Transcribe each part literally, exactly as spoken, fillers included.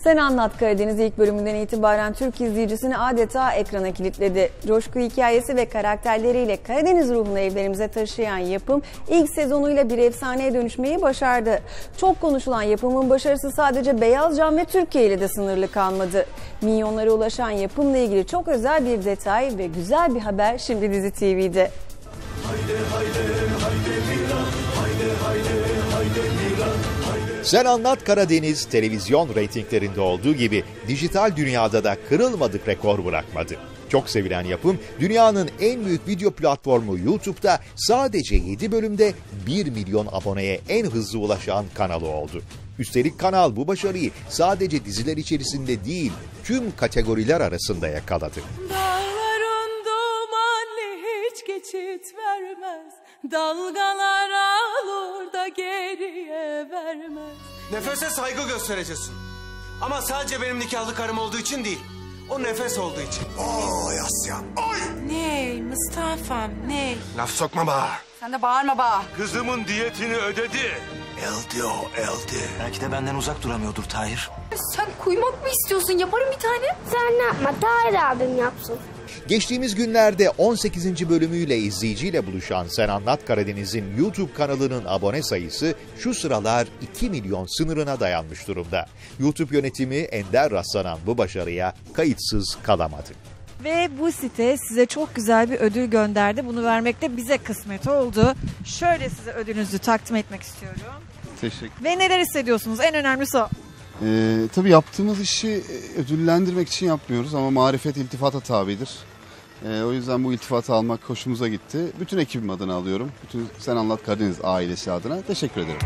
Sen Anlat Karadeniz ilk bölümünden itibaren Türk izleyicisini adeta ekrana kilitledi. Coşku hikayesi ve karakterleriyle Karadeniz ruhunu evlerimize taşıyan yapım ilk sezonuyla bir efsaneye dönüşmeyi başardı. Çok konuşulan yapımın başarısı sadece Beyazcam ve Türkiye ile de sınırlı kalmadı. Milyonlara ulaşan yapımla ilgili çok özel bir detay ve güzel bir haber şimdi Dizi T V'de. Haydi, haydi, haydi, Mira, haydi, haydi, haydi, Mira. Sen Anlat Karadeniz televizyon reytinglerinde olduğu gibi dijital dünyada da kırılmadık rekor bırakmadı. Çok sevilen yapım dünyanın en büyük video platformu YouTube'da sadece yedi bölümde bir milyon aboneye en hızlı ulaşan kanalı oldu. Üstelik kanal bu başarıyı sadece diziler içerisinde değil tüm kategoriler arasında yakaladı. Dağların dumanı hiç geçit vermez. Dalgalar alır da geriye vermez. Nefese saygı göstereceksin. Ama sadece benim nikahlı karım olduğu için değil. O nefes olduğu için. Oy Asya, oy! Ney Mustafa'm, ney? Laf sokma bana. Sen de bağırma bana. Kızımın diyetini ödedi. Eldi o, eldi. Belki de benden uzak duramıyordur Tahir. Sen kuymak mı istiyorsun? Yaparım bir tane. Sen ne yapma, Tahir abim yapsın. Geçtiğimiz günlerde on sekizinci bölümüyle izleyiciyle buluşan Sen Anlat Karadeniz'in YouTube kanalının abone sayısı şu sıralar iki milyon sınırına dayanmış durumda. YouTube yönetimi ender rastlanan bu başarıya kayıtsız kalamadı. Ve bu site size çok güzel bir ödül gönderdi. Bunu vermek de bize kısmet oldu. Şöyle size ödülünüzü takdim etmek istiyorum. Teşekkür. Ve neler hissediyorsunuz? En önemlisi o. Ee, tabii yaptığımız işi ödüllendirmek için yapmıyoruz ama marifet iltifata tabidir. Ee, o yüzden bu iltifatı almak hoşumuza gitti. Bütün ekibim adına alıyorum. Bütün Sen Anlat Karadeniz ailesi adına teşekkür ederim.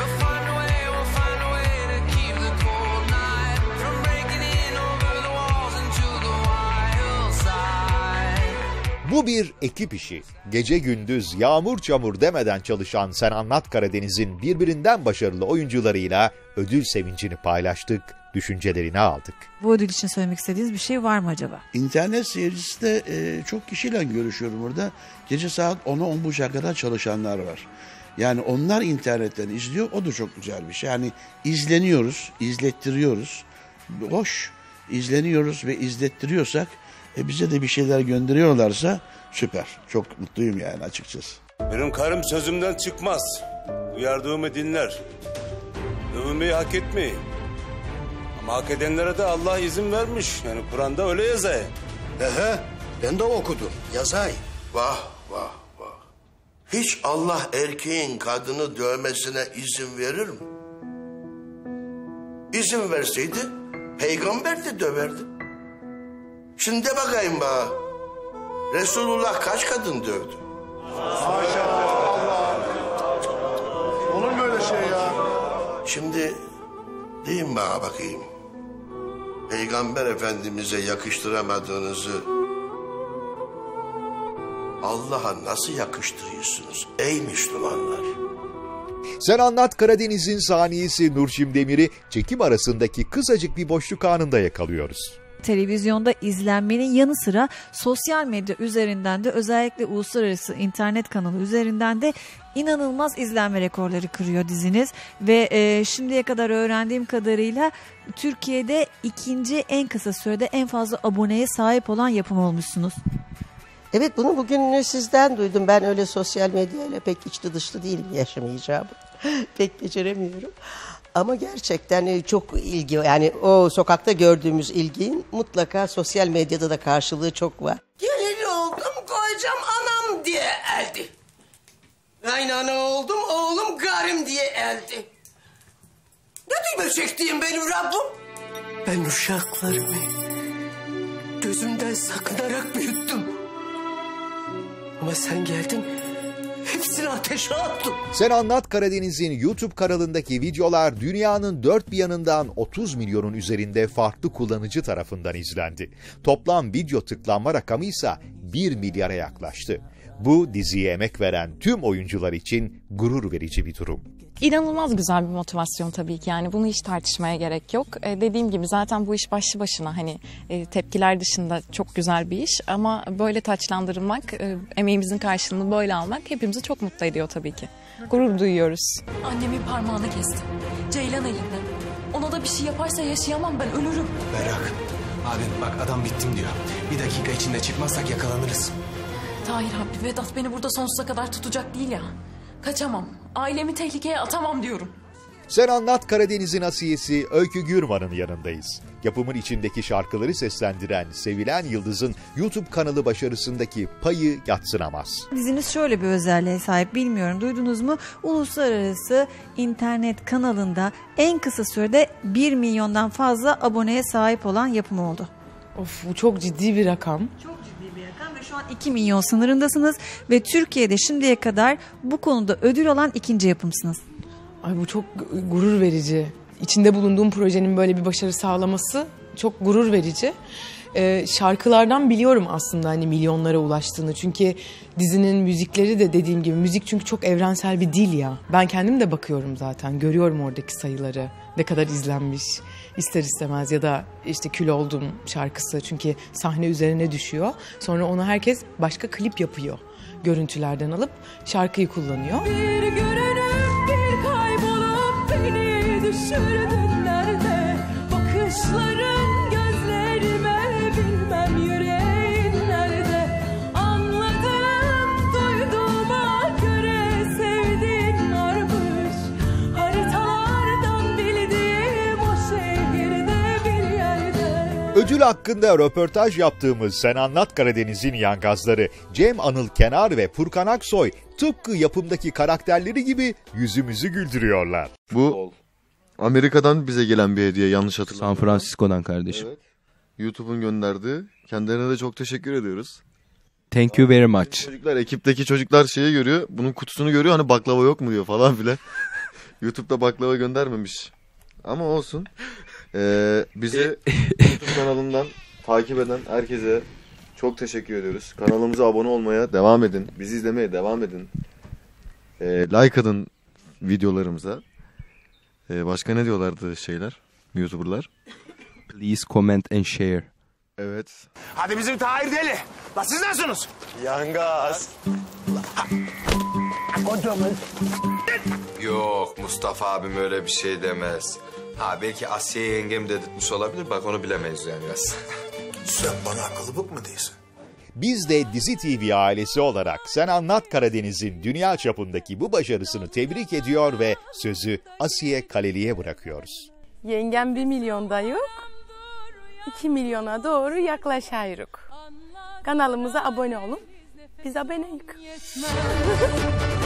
Bu bir ekip işi. Gece gündüz yağmur çamur demeden çalışan Sen Anlat Karadeniz'in birbirinden başarılı oyuncularıyla ödül sevincini paylaştık, düşüncelerini aldık. Bu ödül için söylemek istediğiniz bir şey var mı acaba? İnternet seyircisi de e, çok kişiyle görüşüyorum burada. Gece saat ona on buçuğa kadar çalışanlar var. Yani onlar internetten izliyor, o da çok güzel bir şey. Yani izleniyoruz, izlettiriyoruz. Hoş, izleniyoruz ve izlettiriyorsak e bize de bir şeyler gönderiyorlarsa süper. Çok mutluyum yani açıkçası. Benim karım sözümden çıkmaz. Uyardığımı dinler. Övünmeyi hak etmeyin. Ama hak edenlere de Allah izin vermiş. Yani Kur'an'da öyle yazar. Ehe, ben de okudum. Yazay. Vah, vah, vah. Hiç Allah erkeğin kadını dövmesine izin verir mi? İzin verseydi peygamber de döverdi. Şimdi de bakayım bana. Resulullah kaç kadın dövdü? Maşallah. Olur mu öyle şey ya? Şimdi deyin bana bakayım. Peygamber Efendimiz'e yakıştıramadığınızı Allah'a nasıl yakıştırıyorsunuz ey Müslümanlar? Sen Anlat Karadeniz'in saniyesi Nurşim Demir'i çekim arasındaki kısacık bir boşluk anında yakalıyoruz. Televizyonda izlenmenin yanı sıra sosyal medya üzerinden de özellikle uluslararası internet kanalı üzerinden de inanılmaz izlenme rekorları kırıyor diziniz. Ve e, şimdiye kadar öğrendiğim kadarıyla Türkiye'de ikinci en kısa sürede en fazla aboneye sahip olan yapım olmuşsunuz. Evet, bunu bugün sizden duydum. Ben öyle sosyal medyayla pek içli dışlı değilim, yaşamayacağım. Pek beceremiyorum. Ama gerçekten çok ilgi, yani o sokakta gördüğümüz ilginin mutlaka sosyal medyada da karşılığı çok var. Gelin oldum kocam anam diye eldi. Kaynana oldum oğlum karım diye eldi. Ne diyeyim çektiğim benim Rabbim? Ben uşaklarımı gözümden sakınarak büyüttüm. Ama sen geldin, hepsini ateşe attın. Sen Anlat Karadeniz'in YouTube kanalındaki videolar dünyanın dört bir yanından otuz milyonun üzerinde farklı kullanıcı tarafından izlendi. Toplam video tıklanma rakamı ise bir milyara yaklaştı. Bu diziye emek veren tüm oyuncular için gurur verici bir durum. İnanılmaz güzel bir motivasyon tabii ki, yani bunu hiç tartışmaya gerek yok. E, dediğim gibi zaten bu iş başlı başına hani e, tepkiler dışında çok güzel bir iş ama böyle taçlandırılmak, e, emeğimizin karşılığını böyle almak hepimizi çok mutlu ediyor tabii ki. Gurur duyuyoruz. Annemin parmağını kestim. Ceylan elinden. Ona da bir şey yaparsa yaşayamam, ben ölürüm. Berrak, abi bak adam bittim diyor. Bir dakika içinde çıkmazsak yakalanırız. Tahir abi, Vedat beni burada sonsuza kadar tutacak değil ya. Kaçamam. Ailemi tehlikeye atamam diyorum. Sen Anlat Karadeniz'in asiyesi Öykü Gürman'ın yanındayız. Yapımın içindeki şarkıları seslendiren sevilen yıldızın YouTube kanalı başarısındaki payı yadsınamaz. Diziniz şöyle bir özelliğe sahip, bilmiyorum duydunuz mu? Uluslararası internet kanalında en kısa sürede bir milyondan fazla aboneye sahip olan yapım oldu. Of, bu çok ciddi bir rakam. Çok ciddi bir rakam ve şu an iki milyon sınırındasınız ve Türkiye'de şimdiye kadar bu konuda ödül alan ikinci yapımsınız. Ay, bu çok gurur verici. İçinde bulunduğum projenin böyle bir başarı sağlaması çok gurur verici. Ee, şarkılardan biliyorum aslında hani milyonlara ulaştığını. Çünkü dizinin müzikleri de dediğim gibi, müzik çünkü çok evrensel bir dil ya. Ben kendim de bakıyorum zaten, görüyorum oradaki sayıları. Ne kadar izlenmiş ister istemez, ya da işte Kül Oldum şarkısı çünkü sahne üzerine düşüyor. Sonra onu herkes başka klip yapıyor. Görüntülerden alıp şarkıyı kullanıyor. Bir görünüp bir kaybolup beni düşürdün nerede? Bakışların gözlerime, bilmem yüreğin nerede? Anladım duyduğuma göre sevdiğin varmış. Haritalardan bildiğim o şehirde bir yerde. Ödül hakkında röportaj yaptığımız Sen Anlat Karadeniz'in yangazları Cem Anıl Kenar ve Furkan Aksoy tıpkı yapımdaki karakterleri gibi yüzümüzü güldürüyorlar. Bu Amerika'dan bize gelen bir hediye, yanlış hatırlamıyorum. San Francisco'dan kardeşim. Evet. YouTube'un gönderdiği. Kendilerine de çok teşekkür ediyoruz. Thank you very much. Çocuklar, ekipteki çocuklar şeyi görüyor. Bunun kutusunu görüyor, hani baklava yok mu diyor falan filan. YouTube'da baklava göndermemiş. Ama olsun. Ee, bizi YouTube kanalından takip eden herkese çok teşekkür ediyoruz. Kanalımıza abone olmaya devam edin. Bizi izlemeye devam edin. Ee, like atın videolarımıza. Ee, başka ne diyorlardı şeyler? YouTuber'lar. Please comment and share. Evet. Hadi bizim Tahir deli. La siz nasılsınız? Yangaz. Kocaman. Yok, Mustafa abim öyle bir şey demez. Ha belki Asiye yengem dedirtmiş olabilir, bak onu bilemeyiz yani. Sen bana akıllıbık mı değilsin? Biz de Dizi T V ailesi olarak Sen Anlat Karadeniz'in dünya çapındaki bu başarısını tebrik ediyor ve sözü Asiye Kaleli'ye bırakıyoruz. Yengem bir milyonda yok. iki milyona doğru yaklaşıyoruz. Kanalımıza abone olun. Biz aboneyiz.